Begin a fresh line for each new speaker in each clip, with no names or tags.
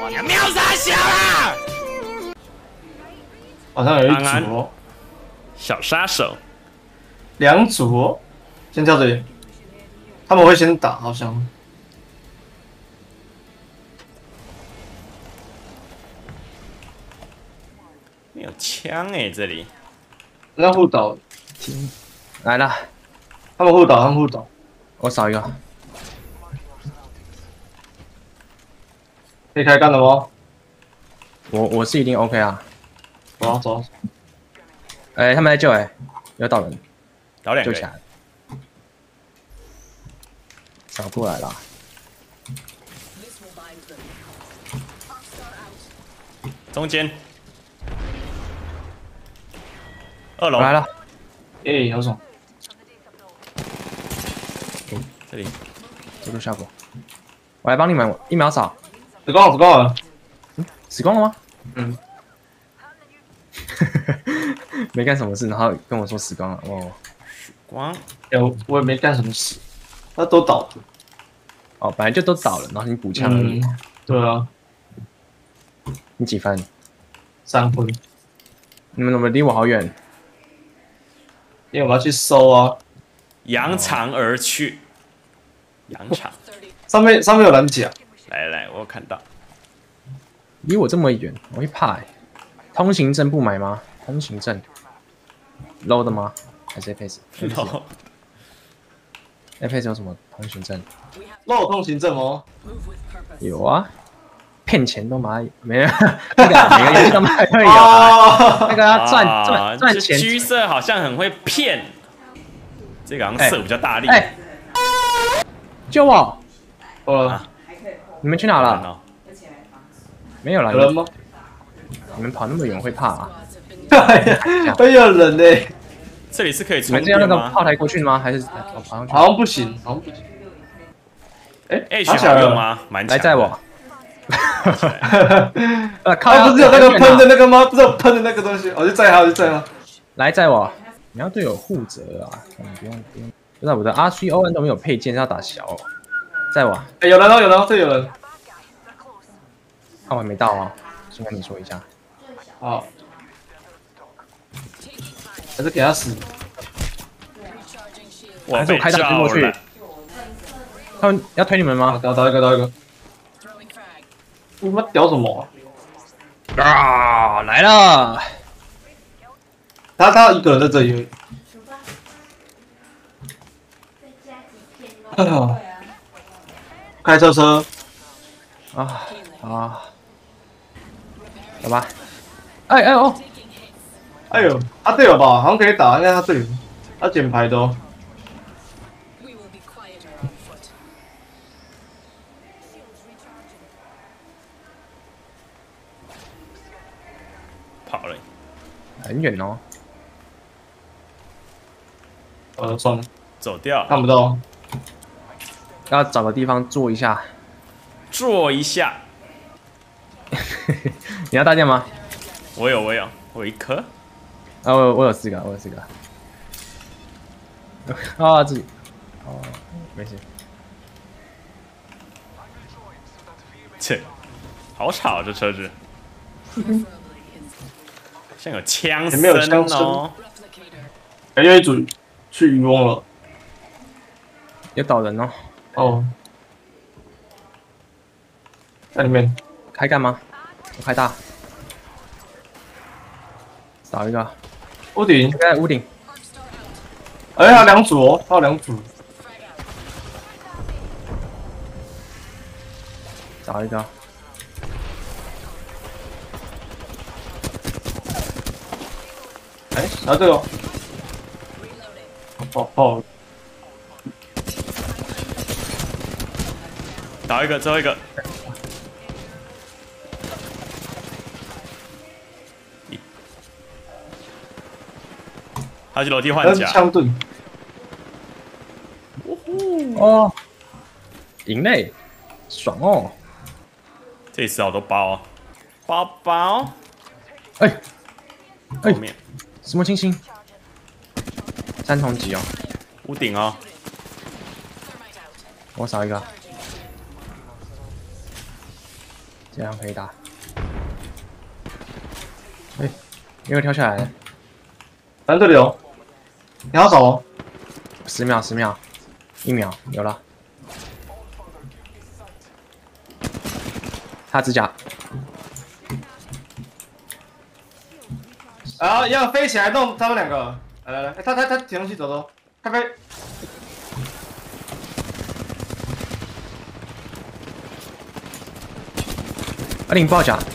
你瞄啥小啊？
好像有一组哦，
小杀手，
2组哦，先跳这里，他们会先打，好像。
没有枪哎，这里。
那互倒，
来了，
他们互倒，他们互倒。
我扫一个。
可以开干了吗？
我是一定 OK 啊。
走啊走啊。
他们在救有倒人，
倒两个
救起来。扫过来了。
中间。2楼
来了。
好爽。
这里。
这个效果。我来帮你们1秒扫。
死光了，死光了。
死光了吗？
嗯。
没干什么事，然后跟我说死光了。哦。
死光。
我也没干什么事，他都倒了。
哦，本来就都倒了，然后你补枪而已。
对啊。
你几分
？3分。
你们怎么离我好远？
因为我们要去收啊。
扬长而去。扬长。
上面有蓝甲。
来，我有看到。
离我这么远，我会怕通行证不买吗？通行证 low 的吗？还是 Apex？Apex 有什么通行证？
漏通行证哦。
有啊，骗钱都买没有？那个每个游戏都买会有，那个要赚钱。
橘色好像很会骗，这个好像射比较大力。
救我！你们去哪了？没有了。
有人吗？
你们跑那么远会怕啊？
会有人呢。
这里是可以充
你们这样那
电吗？
个炮台过去吗？还是跑上去？
好像不行，好像不行。
好用吗？蛮强。
来载我。
他不是有那个喷的那个吗？不是有喷的那个东西，我就载他，我就载他。
来载我。你要对我负责啊！不用。不是我的 R3ON 都没有配件，要打小。载我。
有人哦，这有人。
我还没到啊，先跟你说一下。
好。还是给他死。
还是我开大推过去。他们要推你们吗？
倒一个。你他妈屌什么
啊！来了。
他一个人在这里。开车。走吧。哎呦，他队友吧，好像可以打，应该他队友，他捡牌的哦。
跑了。
很远哦。
算了，
走掉，
看不到。
要找个地方坐一下。
坐一下。
你要大件吗？
我有1颗。
我有4个，自己。没事。
切，好吵这车子。像有枪声哦。
有一组去渔翁了。
有倒人哦。
在里面。
开干吗？我开大。倒一个。
屋顶。
在屋顶。
他有2组哦，他有2组。
找一个。
拿这个。哦。
倒一个，最后一个。他去楼梯换甲。
枪盾。
哦。赢嘞，爽哦。
这次好多包包。后面
什么清新？3重击哦。
屋顶哦。
我扫一个。 这样可以打。哎，没有跳下来。
咱这里哦，你好少哦。
10秒，10秒，1秒，有了。他指甲。
啊，要飞起来弄他们2个。来，他提东西走走，开飞。
你爆甲。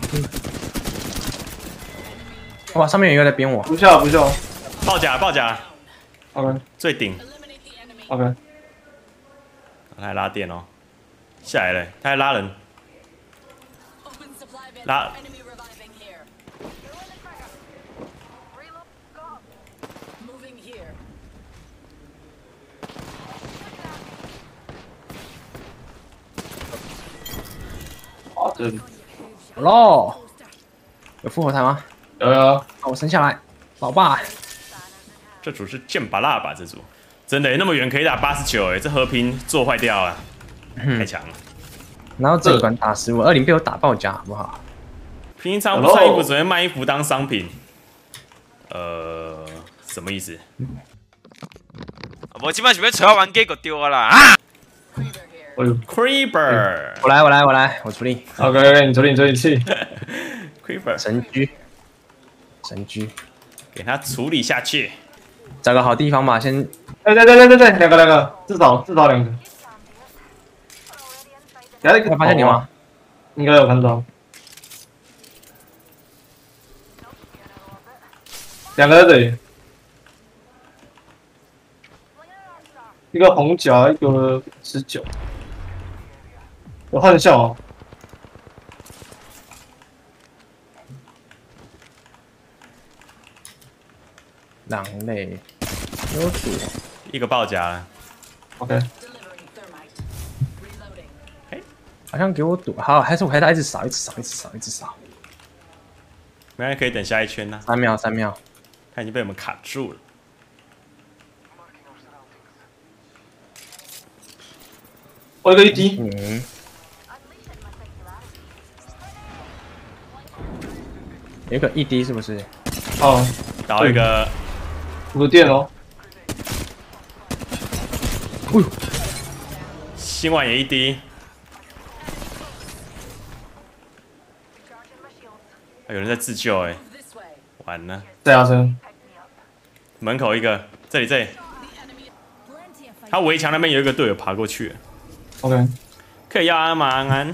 哇，上面有一个在编我。
不笑。
爆甲。
OK。
最顶。
OK。
他还拉电哦，下来了，他还拉人。拉。
好的。
好喽，有复活台吗？
有。
我升下来，老爸。
这组是剑拔辣吧？这组真的那么远可以打89哎，这和平做坏掉啊，太强了。
然后这一关打15，20被我打爆甲，好不好？
平常不穿衣服只会卖衣服当商品，什么意思？
我基本上要找玩机就丢啦啊！
哎呦
，Creeper，
我来，我处理。
OK， 你处理器。
Creeper，
神狙，
给他处理下去。
找个好地方吧，先。
对，2个，至少2个。
他发现你吗？
应该有看到。2个在这里，一个红甲，一个19。有幻象哦。
狼类，有毒。
一个爆甲了。
OK。
好像给我堵，好，还是我陪他一直扫。
没人可以等下一圈呢。
3秒，
他已经被我们卡住了。
我有个1D。
有一个1D 是不是？
哦。
倒一个。
有电哦。
新碗也1D。有人在自救哎，完了！
在阿生
门口一个，这里，他围墙那边有一个队友爬过去。
OK，
可以要安吗？安。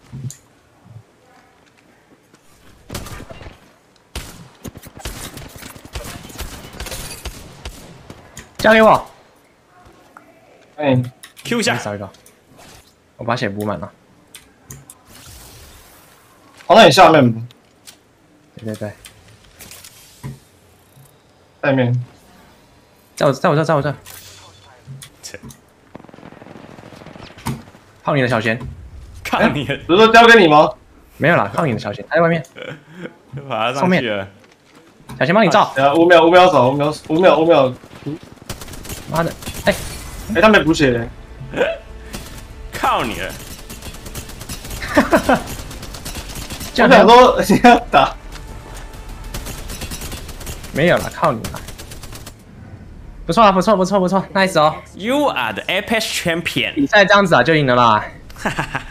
交给我。
哎
，Q 一下。
少一个，我把血补满了。
跑到你下面吧。
对。
对面。
在我这。靠你的小贤。
靠你的。
不是说交给你吗？
没有啦，靠你的小贤，他在外面。
爬上去了。
小贤帮你照。
5秒走，5秒。
妈的，哎，
他没补血。
靠你了。
我想说你要打。
没有了，靠你了。不错，nice 哦。
You are the Apex Champion。
比赛这样子啊，就赢了啦。
哈哈哈。